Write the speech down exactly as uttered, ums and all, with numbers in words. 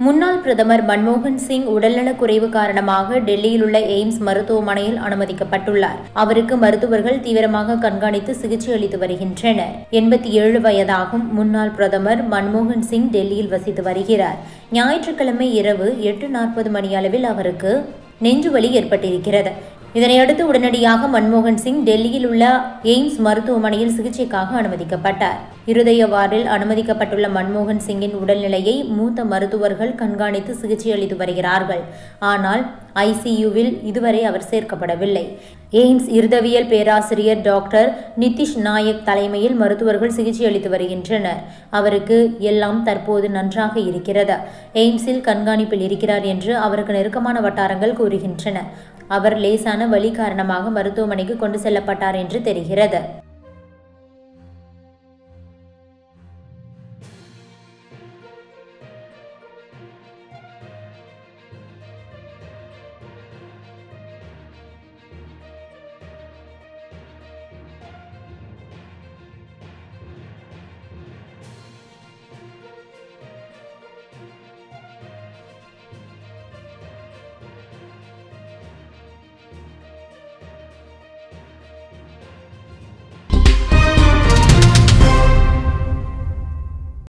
முன்னாள் பிரதமர் மன்மோகன் சிங் உடல்நலக் குறைவு காரணமாக டெல்லியில் உள்ள எய்ம்ஸ் மருத்துவமனையில் அனுமதிக்கப்பட்டுள்ளார். அவருக்கு மருத்துவர்கள் தீவிரமாக கண்காணித்து சிகிச்சை அளித்து வருகின்றனர். எண்பத்தி ஏழு வயதாகும் முன்னாள் பிரதமர் மன்மோகன் சிங் டெல்லியில் வசித்து வருகிறார். ஞாயிற்றுக்கிழமை இரவு எட்டு நாற்பது மணி அளவில் அவருக்கு நெஞ்சுவலி ஏற்பட்டிருக்கிறது. இதனையடுத்து உடனடியாக மன்மோகன் சிங் டெல்லியில் உள்ள எய்ம்ஸ் மருத்துவமனையில் சிகிச்சைக்காக அனுமதிக்கப்பட்டார். இருதய வார்டில் அனுமதிக்கப்பட்டுள்ள மன்மோகன் சிங்கின் உடல்நிலையை மூத்த மருத்துவர்கள் கண்காணித்து சிகிச்சை அளித்து வருகிறார்கள். ஆனால் ஐசியூவில் இதுவரை அவர் சேர்க்கப்படவில்லை. எய்ம்ஸ் இருதவியல் பேராசிரியர் டாக்டர் நிதிஷ் நாயக் தலைமையில் மருத்துவர்கள் சிகிச்சை அளித்து வருகின்றனர். அவருக்கு எல்லாம் தற்போது நன்றாக இருக்கிறது. எய்ம்ஸில் கண்காணிப்பில் இருக்கிறார் என்று அவருக்கு நெருக்கமான வட்டாரங்கள் கூறுகின்றன. அவர் லேசான வலி காரணமாக மருத்துவமனைக்கு கொண்டு செல்லப்பட்டார் என்று தெரிகிறது.